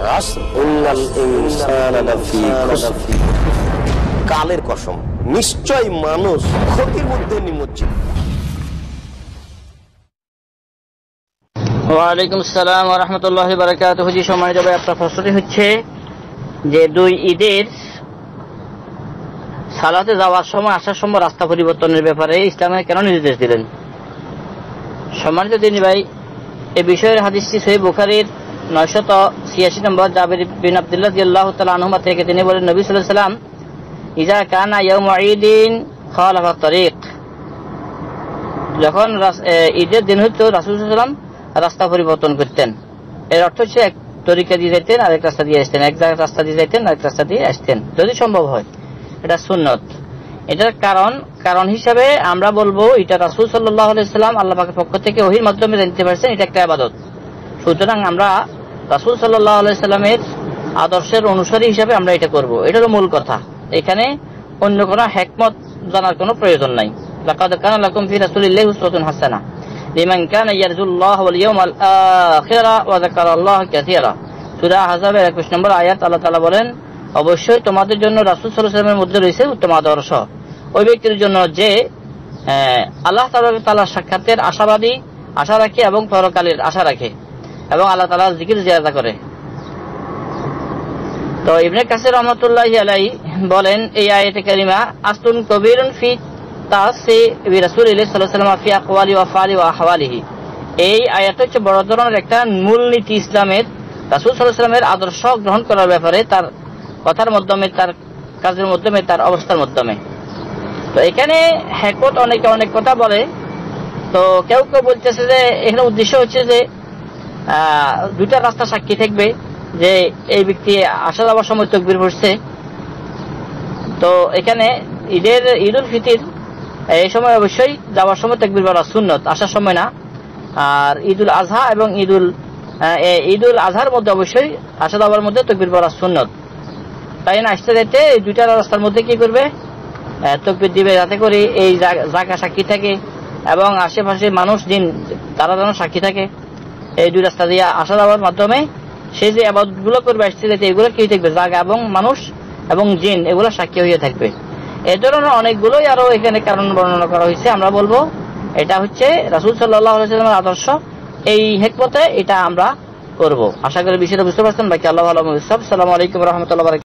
কালের কসম, নিশ্চয় মানুষ ক্ষতির মধ্যে নিমজ্জিত। ওয়ালাইকুম আসসালাম ওয়া রাহমাতুল্লাহি ওয়া বারাকাতুহু। জি সম্মানিত ভাই, আপনার প্রশ্নটি হচ্ছে যে দুই ঈদের সালাতে যাওয়ার সময় আসার সময় রাস্তা পরিবর্তনের ব্যাপারে ইসলামে কেন নির্দেশ দিলেন? সম্মানিত দিনী ভাই, এই বিষয়ের হাদিসটি সহিহ বুখারীর 986 নম্বর জাবির বিন আব্দুল্লাহ রাদিয়াল্লাহু তাআলা আনহুমা থেকে তিনি বলেন, নবী সাল্লাল্লাহু আলাইহি ওয়াসাল্লাম ইজা কানা ইয়াউমু ঈদিন খালাফা তরিক, যখন ঈদের দিন হতো রাসূল সাল্লাল্লাহু আলাইহি ওয়াসাল্লাম রাস্তা পরিবর্তন করতেন। এর অর্থ হচ্ছে এক তরিকা দিয়ে যাইতেন, আরেক রাস্তা দিয়ে আসতেন, এক জায়গায় রাস্তা দিয়ে যাইতেন, আরেক রাস্তা দিয়ে আসতেন, যদি সম্ভব হয়। এটা সুন্নত। এটার কারণ হিসাবে আমরা বলবো এটা রাসূল সাল্লাল্লাহু আলাইহি ওয়াসাল্লাম আল্লাহ পাকের পক্ষ থেকে ওহীর মাধ্যমে জানতে পারছেন, এটা একটা ইবাদত। সুতরাং আমরা রাসূল সাল্লাল্লাহু আলাইহি ওয়াসাল্লামের আদর্শের অনুসারী হিসাবে আমরা এটা করব। এটা হলো মূল কথা। এখানে অন্য কোনো হিকমত জানার কোনো প্রয়োজন নাই। লাকাদ কানা লাকুম ফি রাসূলিল্লাহি উসওয়াতুন হাসানাহ লিমান কানা ইয়ারজুল্লাহ ওয়াল ইয়াউমাল আখিরা ওয়া যাকারাল্লাহ কাসীরা। সূরা আহজাবের 21 নম্বর আয়াত আল্লাহ তাআলা বলেন, অবশ্যই তোমাদের জন্য রাসূল সাল্লাল্লাহু আলাইহি ওয়াসাল্লামের মধ্যে রয়েছে উত্তম আদর্শ ওই ব্যক্তির জন্য যে আল্লাহ তাআলার সাক্ষাতের আশা রাখে এবং পরকালের আশা রাখে এবং আল্লাহ তাআলার জিকির জিয়ারত করে। তো ইবনে কাসির রাহমাতুল্লাহি আলাইহি বলেন, এই আয়াতে কারিমা আসলুন কবীরুন ফি তাসি রাসূলিল্লাহ সাল্লাল্লাহু আলাইহি ওয়াসাল্লাম ফি আকওয়ালি ওয়া আফআলি ওয়া আহওয়ালিহি। এই আয়াত হচ্ছে বড় ধরনের একটা মূলনীতি ইসলামের, রাসূল সাল্লাল্লাহু আলাইহি ওয়াসাল্লামের আদর্শ গ্রহণ করার ব্যাপারে, তার কথার মাধ্যমে, তার কাজের মাধ্যমে, তার অবস্থার মাধ্যমে। তো এখানে হিকমত অনেক কথা বলে। তো কেউ বলতেছে যে এখানে উদ্দেশ্য হচ্ছে যে দুইটা রাস্তা সাক্ষী থাকবে, যে এই ব্যক্তি আসা যাওয়ার সময় তাকবীর পড়ছে। তো এখানে ঈদুল ফিতর এই সময় অবশ্যই যাওয়ার সময় তাকবীর পড়া সুন্নত, আসার সময় না। আর ঈদুল আজহা এবং ঈদুল আজহার মধ্যে অবশ্যই আসা যাওয়ার মধ্যে তাকবীর পড়া সুন্নত। তাই না আসতে যেতে এই দুইটা রাস্তার মধ্যে কি করবে? তাকবীর দিবে, যাতে করে এই জায়গা সাক্ষী থাকে এবং আশেপাশে মানুষ জিন তারা যেন সাক্ষী থাকে। এই দুই রাস্তা দিয়ে আসা যাওয়ার মাধ্যমে সে যে ইবাদতগুলো করবে আসতে যেতে, এগুলো কি থাকবে? জায়গা এবং মানুষ এবং জিন এগুলো সাক্ষী হয়ে থাকবে। এই ধরনের অনেকগুলোই আরো এখানে কারণ বর্ণনা করা হয়েছে। আমরা বলবো এটা হচ্ছে রাসূল সাল্লাল্লাহু আলাইহি ওয়াসাল্লামের আদর্শ, এই হিকমতে এটা আমরা করব। আশা করি বিষয়টা বুঝতে পারছেন। বাকি আল্লাহ ভালো। আসসালামু আলাইকুম ওয়া রাহমাতুল্লাহি ওয়া বারাকাতুহু।